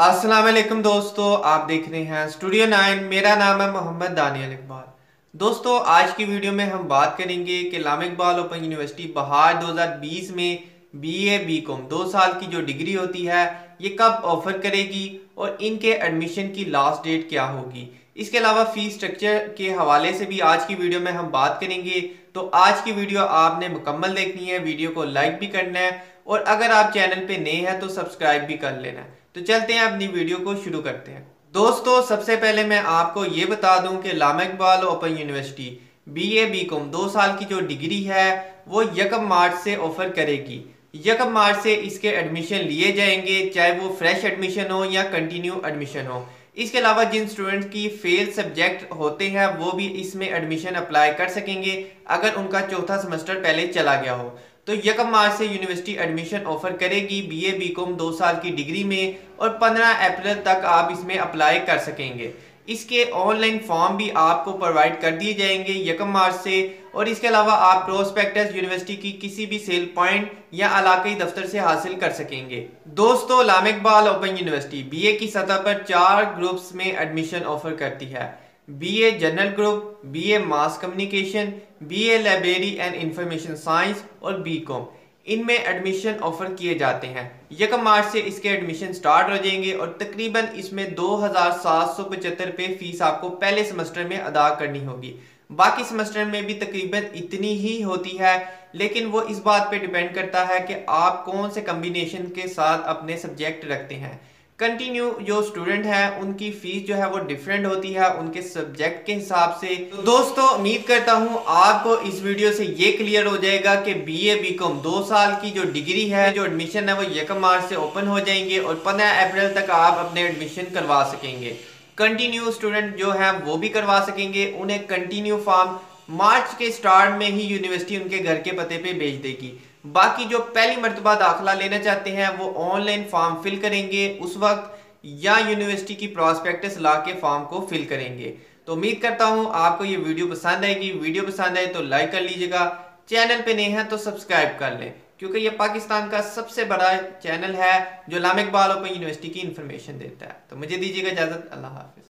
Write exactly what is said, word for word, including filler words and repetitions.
अस्सलाम-ओ-अलैकुम दोस्तों, आप देख रहे हैं स्टूडियो नाइन। मेरा नाम है मोहम्मद दानियल इकबाल। दोस्तों, आज की वीडियो में हम बात करेंगे कि अल्लामा इकबाल ओपन यूनिवर्सिटी बहार दो हज़ार बीस में बीए बीकॉम दो साल की जो डिग्री होती है ये कब ऑफर करेगी और इनके एडमिशन की लास्ट डेट क्या होगी। इसके अलावा फीस स्ट्रक्चर के हवाले से भी आज की वीडियो में हम बात करेंगे। तो आज की वीडियो आपने मुकम्मल देखनी है, वीडियो को लाइक भी करना है और अगर आप चैनल पे नए हैं तो सब्सक्राइब भी कर लेना है। तो चलते हैं अपनी वीडियो को शुरू करते हैं। दोस्तों, सबसे पहले मैं आपको ये बता दूं कि Allama Iqbal open university BA BCom दो साल की जो डिग्री है वो यकम मार्च से ऑफर करेगी। यकम मार्च से इसके एडमिशन लिए जाएंगे, चाहे वो फ्रेश एडमिशन हो या कंटिन्यू एडमिशन हो। इसके अलावा जिन स्टूडेंट्स की फेल सब्जेक्ट होते हैं वो भी इसमें एडमिशन अप्लाई कर सकेंगे अगर उनका चौथा सेमेस्टर पहले चला गया हो। तो यकम मार्च से यूनिवर्सिटी एडमिशन ऑफर करेगी बीए बीकॉम दो साल की डिग्री में और पंद्रह अप्रैल तक आप इसमें अप्लाई कर सकेंगे। इसके ऑनलाइन फॉर्म भी आपको प्रोवाइड कर दिए जाएंगे यकम मार्च से। और इसके अलावा आप प्रोस्पेक्टस यूनिवर्सिटी की किसी भी सेल पॉइंट या इलाकाई दफ्तर से हासिल कर सकेंगे। दोस्तों, Allama Iqbal open university BA की सतह पर चार ग्रुप्स में एडमिशन ऑफर करती है। BA general group, BA mass communication, BA library and information science और बीकॉम, इनमें एडमिशन ऑफर किए जाते हैं। यकम मार्च से इसके एडमिशन स्टार्ट हो जाएंगे और तकरीबन इसमें दो हजार सात सौ पचहत्तर रुपये फीस आपको पहले सेमेस्टर में अदा करनी होगी। बाकी सेमेस्टर में भी तकरीबन इतनी ही होती है, लेकिन वो इस बात पे डिपेंड करता है कि आप कौन से कम्बिनेशन के साथ अपने सब्जेक्ट रखते हैं। कंटिन्यू जो स्टूडेंट है उनकी फीस जो है वो डिफरेंट होती है उनके सब्जेक्ट के हिसाब से। तो दोस्तों, उम्मीद करता हूं आपको इस वीडियो से ये क्लियर हो जाएगा कि बीए बीकॉम दो साल की जो डिग्री है, जो एडमिशन है वो यकम मार्च से ओपन हो जाएंगे और पंद्रह अप्रैल तक आप अपने एडमिशन करवा सकेंगे। कंटिन्यू स्टूडेंट जो है वो भी करवा सकेंगे। उन्हें कंटिन्यू फॉर्म मार्च के स्टार्ट में ही यूनिवर्सिटी उनके घर के पते पे भेज देगी। बाकी जो पहली मर्तबा दाखिला लेना चाहते हैं वो ऑनलाइन फॉर्म फिल करेंगे उस वक्त, या यूनिवर्सिटी की प्रॉस्पेक्टस ला के फॉर्म को फिल करेंगे। तो उम्मीद करता हूं आपको ये वीडियो पसंद आएगी। वीडियो पसंद आए तो लाइक कर लीजिएगा, चैनल पे नए हैं तो सब्सक्राइब कर लें, क्योंकि ये पाकिस्तान का सबसे बड़ा चैनल है जो अल्लामा इकबाल ओपन यूनिवर्सिटी की इंफॉर्मेशन देता है। तो मुझे दीजिएगा इजाजत। अल्लाह हाफिज।